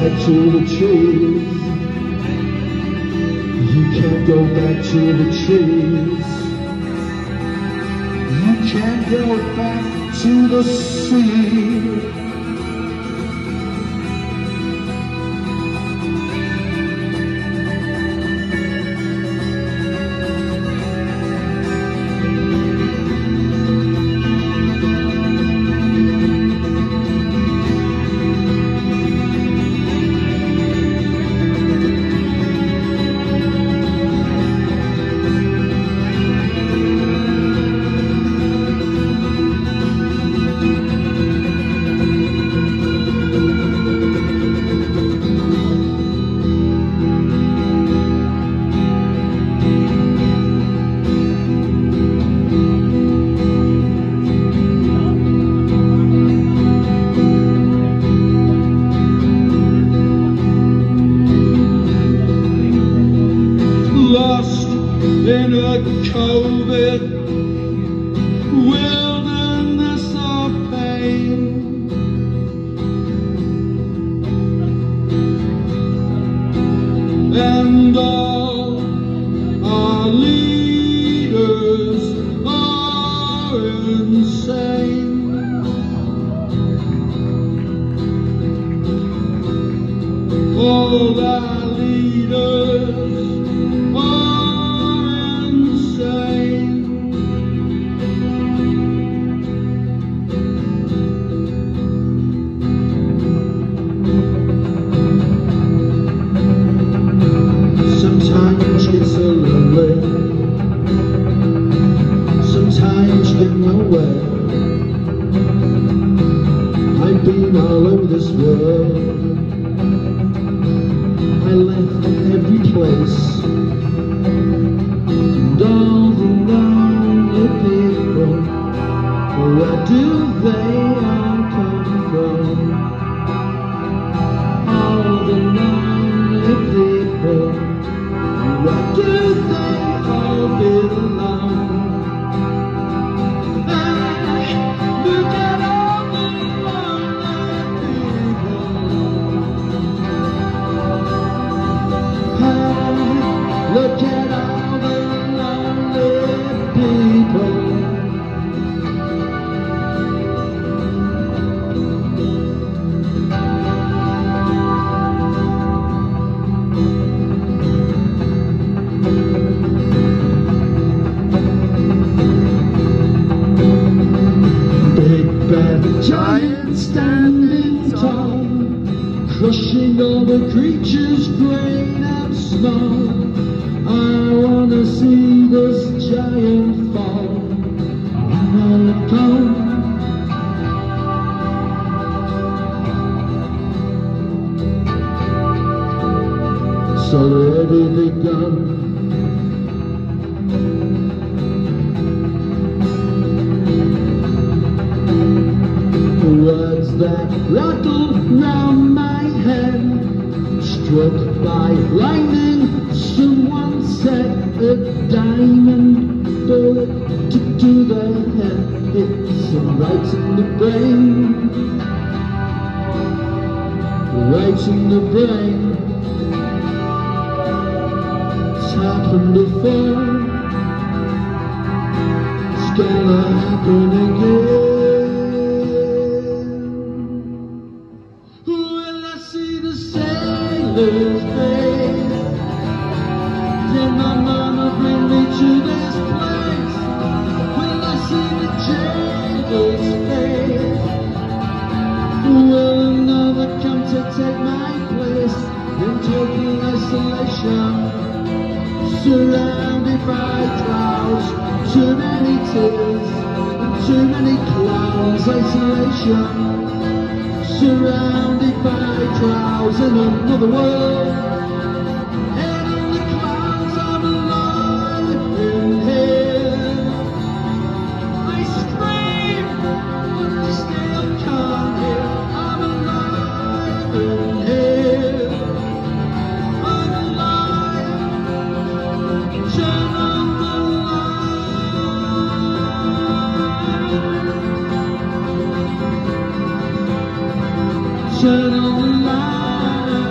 back to the trees. You can't go back to the trees. You can't go back to the sea. Lost in a COVID wilderness of pain, and all our leaders are insane. All our leaders are insane. Sometimes it's so lonely, sometimes in nowhere. I've been all over this world. I left every place, and all the lonely people, where do they all come from? All the lonely people, where do they all belong? Look at all the lonely people. Look at all the lonely people. Big bad giant standing tall, crushing all the creatures great and small. I wanna see this giant fall. When it comes, it's already begun. Words that rattle round my head, struck by lightning, someone said a diamond bullet to the head, hits him right in the brain, right in the brain. It's happened before, it's gonna happen again. Sailor's face, did my mama bring me to this place? Will I see the jailer's face? Will another come to take my place in total isolation, surrounded by crowds, too many tears and too many clowns? Isolation, surrounded by crowds in another world. And in the clouds I'm alive in here. I scream, but I still can't hear. I'm alive in here. I'm alive. Turn on the light. Turn on the light.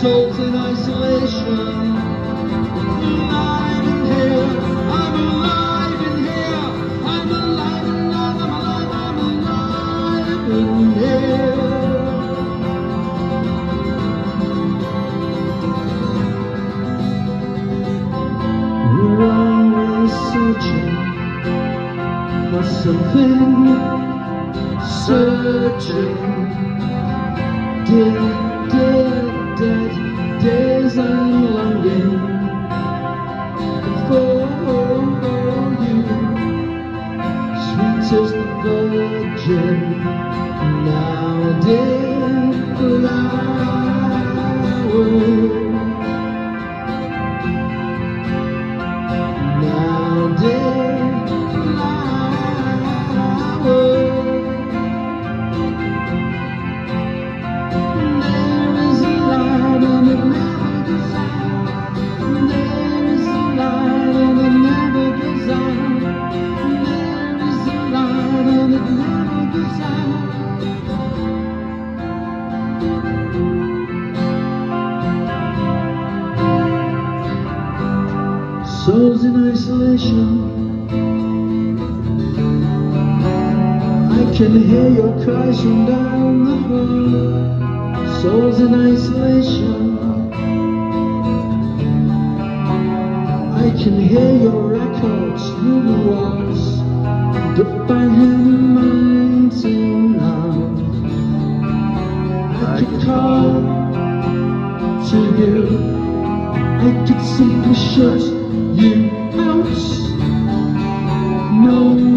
souls in isolation. Alive in here, I'm alive in here. I'm alive and I'm alive, I'm alive in here. We're always searching for something, searching. Dead days I'm longing for you, sweet as the virgin, now dead flower, now dead flower. Souls in isolation, I can hear your cries from down the hall. Souls in isolation, I can hear your records through the walls. If I had a mind to now, I could call to you. I could simply shut you out. No